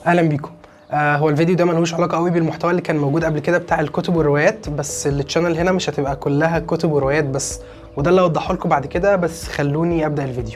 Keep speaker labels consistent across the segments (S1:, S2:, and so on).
S1: اهلا بيكم. هو الفيديو ده ملهوش علاقه قوي بالمحتوى اللي كان موجود قبل كده بتاع الكتب والروايات، بس التشانل هنا مش هتبقى كلها كتب وروايات بس، وده اللي اوضحه لكم بعد كده. بس خلوني ابدا الفيديو.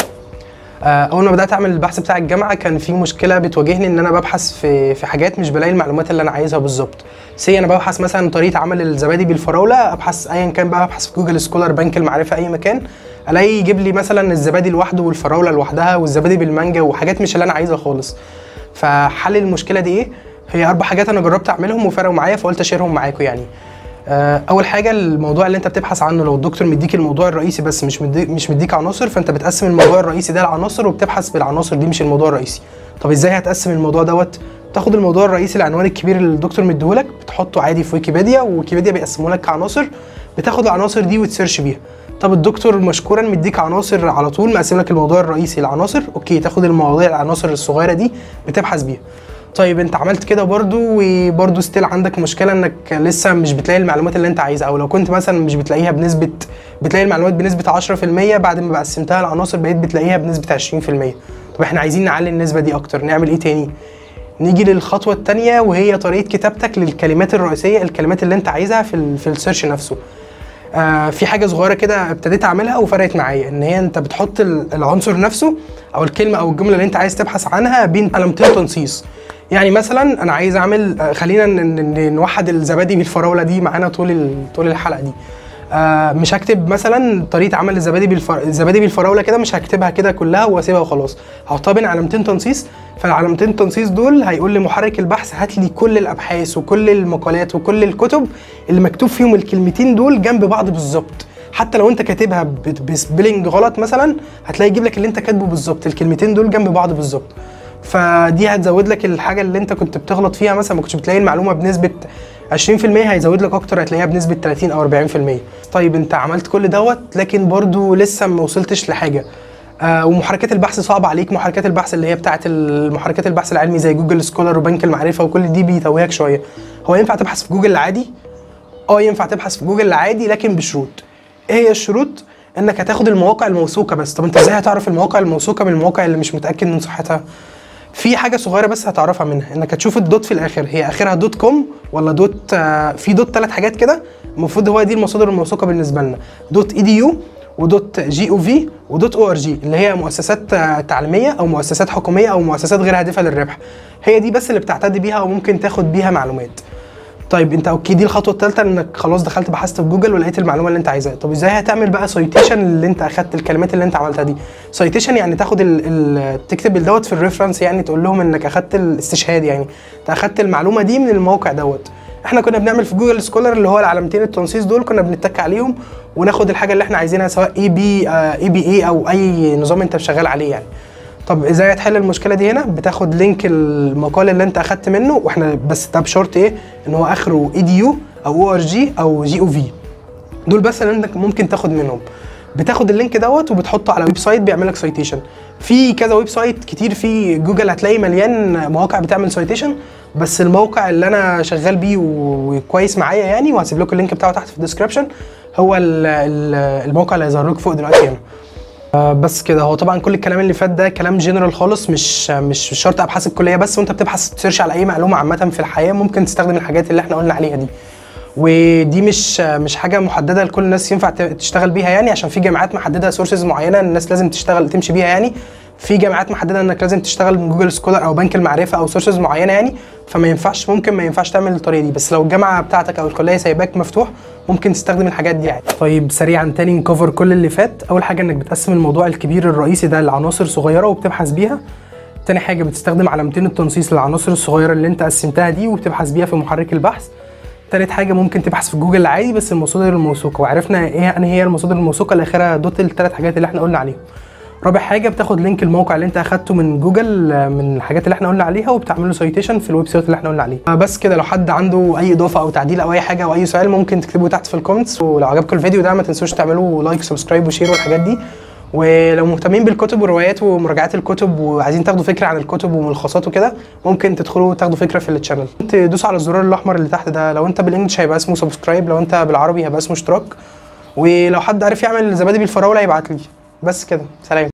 S1: اول ما بدات اعمل البحث بتاع الجامعه كان في مشكله بتواجهني، ان انا ببحث في حاجات مش بلاقي المعلومات اللي انا عايزها بالظبط. انا ببحث مثلا طريقه عمل الزبادي بالفراوله، ابحث ايا كان بقى، ابحث في جوجل سكولر، بنك المعرفه، اي مكان، الاقي يجيب لي مثلا الزبادي لوحده والفراوله لوحدها والزبادي بالمانجا وحاجات مش اللي انا عايزها خالص. فحل المشكله دي ايه؟ هي 4 حاجات انا جربت اعملهم وفرقوا معايا، فقلت اشيرهم معاكم يعني. اول حاجه، الموضوع اللي انت بتبحث عنه لو الدكتور مديك الموضوع الرئيسي بس مش مديك عناصر، فانت بتقسم الموضوع الرئيسي ده لعناصر وبتبحث بالعناصر دي مش الموضوع الرئيسي. طب ازاي هتقسم الموضوع دوت؟ تاخد الموضوع الرئيسي، العنوان الكبير اللي الدكتور مديهولك، بتحطه عادي في ويكيبيديا، وويكيبيديا بيقسمه لك كعناصر، بتاخد العناصر دي وتسيرش بيها. طب الدكتور مشكورا مديك عناصر على طول، مقسم لك الموضوع الرئيسي لعناصر، اوكي، تاخد المواضيع العناصر الصغيره دي بتبحث بيها. طيب انت عملت كده وبرضو ستيل عندك مشكله انك لسه مش بتلاقي المعلومات اللي انت عايزها، او لو كنت مثلا مش بتلاقيها بتلاقي المعلومات بنسبه 10%، بعد ما قسمتها لعناصر بقيت بتلاقيها بنسبه 20%. طب احنا عايزين نعلي النسبه دي اكتر، نعمل ايه تاني؟ نيجي للخطوه الثانيه، وهي طريقه كتابتك للكلمات الرئيسيه، الكلمات اللي انت عايزها في السيرش نفسه. في حاجه صغيره كده ابتديت اعملها وفرقت معايا، ان هي انت بتحط العنصر نفسه او الكلمه او الجمله اللي انت عايز تبحث عنها بين علامتين تنصيص. يعني مثلا انا عايز اعمل، خلينا نوحد الزبادي بالفراوله دي معانا طول الحلقه دي. مش هكتب مثلا طريقه عمل الزبادي بالفراوله كده، مش هكتبها كده كلها واسيبها وخلاص، هحطها بين علامتين تنصيص. فالعلامتين التنصيص دول هيقول لمحرك البحث هات لي كل الابحاث وكل المقالات وكل الكتب اللي مكتوب فيهم الكلمتين دول جنب بعض بالظبط. حتى لو انت كاتبها بسبيلنج غلط مثلا، هتلاقي يجيب لك اللي انت كاتبه بالظبط، الكلمتين دول جنب بعض بالظبط. فدي هتزود لك الحاجه اللي انت كنت بتغلط فيها، مثلا ما كنتش بتلاقي المعلومه بنسبه 20%، هيزود لك اكتر، هتلاقيها بنسبه 30 او 40%. طيب انت عملت كل دوت لكن برضو لسه ما وصلتش لحاجه. ومحركات البحث صعبه عليك، محركات البحث اللي هي بتاعه محركات البحث العلمي زي جوجل سكولر وبنك المعرفه وكل دي بيتوهك شويه. هو ينفع تبحث في جوجل العادي؟ ينفع تبحث في جوجل العادي، لكن بشروط. ايه هي الشروط؟ انك هتاخد المواقع الموثوقه بس. طب انت ازاي هتعرف المواقع الموثوقه من المواقع اللي مش متاكد من صحتها؟ في حاجه صغيره بس هتعرفها منها، انك هتشوف الدوت في الاخر، هي اخرها دوت كوم ولا دوت، في دوت 3 حاجات كده، المفروض هو دي المصادر الموثوقه بالنسبه لنا. دوت edu ودوت gov ودوت org، اللي هي مؤسسات تعليميه او مؤسسات حكوميه او مؤسسات غير هادفه للربح. هي دي بس اللي بتعتد بيها او ممكن تاخد بيها معلومات. طيب انت اوكي، دي الخطوه الثالثه، انك خلاص دخلت بحثت في جوجل ولقيت المعلومه اللي انت عايزها. طب ازاي هتعمل بقى سايتيشن اللي انت اخدت الكلمات اللي انت عملتها دي؟ سايتيشن يعني تاخد تكتب دوت في الريفرنس، يعني تقول لهم انك اخدت الاستشهاد، يعني انت اخدت المعلومه دي من الموقع دوت. احنا كنا بنعمل في جوجل سكولر اللي هو العلامتين التنصيص دول، كنا بنتك عليهم وناخد الحاجه اللي احنا عايزينها، سواء EBA او اي نظام انت شغال عليه يعني. طب ازاي هتحل المشكله دي؟ هنا بتاخد لينك المقال اللي انت اخدت منه، واحنا بس ده بشرط ايه؟ ان هو اخره edu او org او gov، دول بس اللي انت ممكن تاخد منهم. بتاخد اللينك دوت وبتحطه على ويب سايت بيعمل لك سايتيشن. في كذا ويب سايت كتير في جوجل، هتلاقي مليان مواقع بتعمل سايتيشن، بس الموقع اللي انا شغال بيه وكويس معايا يعني، وهسيب لكم اللينك بتاعه تحت في الديسكربشن، هو الموقع اللي هيظهر لكم فوق دلوقتي هنا. بس كده. هو طبعا كل الكلام اللي فات ده كلام جنرال خالص، مش شرط ابحاث الكليه بس، وانت بتبحث تسيرش على اي معلومه عامه في الحياه ممكن تستخدم الحاجات اللي احنا قلنا عليها دي. ودي مش حاجه محدده لكل الناس ينفع تشتغل بيها يعني، عشان في جامعات محدده سورسز معينه الناس لازم تمشي بيها يعني. في جامعات محدده انك لازم تشتغل من جوجل سكولر او بنك المعرفه او سورسز معينه يعني، فما ينفعش، ممكن ما ينفعش تعمل الطريقه دي. بس لو الجامعه بتاعتك او الكليه سايباك مفتوح ممكن تستخدم الحاجات دي عادي. طيب سريعا تاني نكفر كل اللي فات. اول حاجه انك بتقسم الموضوع الكبير الرئيسي ده لعناصر صغيره وبتبحث بيها. تاني حاجه بستخدم علامتين التنصيص للعناصر الصغيره اللي انت قسمتها دي وبتبحث بيها في محرك البحث. تالت حاجه ممكن تبحث في جوجل العادي بس المصادر الموثوقه، وعرفنا ايه هي المصادر الموثوقه اللي اخرها دوت ال3 حاجات اللي احنا قلنا عليهم. رابع حاجه بتاخد لينك الموقع اللي انت اخدته من جوجل من الحاجات اللي احنا قلنا عليها وبتعمل له سايتيشن في الويب سايت اللي احنا قلنا عليه. بس كده. لو حد عنده اي اضافه او تعديل او اي حاجه او اي سؤال ممكن تكتبوه تحت في الكومنتس. ولو عجبكم الفيديو ده ما تنسوش تعملوا لايك وسبسكرايب وشير والحاجات دي. ولو مهتمين بالكتب والروايات ومراجعات الكتب وعايزين تاخدوا فكره عن الكتب وملخصات وكده، ممكن تدخلوا تاخدوا فكره في التشانل. تدوسوا على الزرار الاحمر اللي تحت ده، لو انت بالانجلش هيبقى اسمه سبسكرايب، لو انت بالعربي هيبقى اسمه اشتراك. ولو حد عارف يعمل زبادي بالفراوله يبعت لي. بس كده، سلام.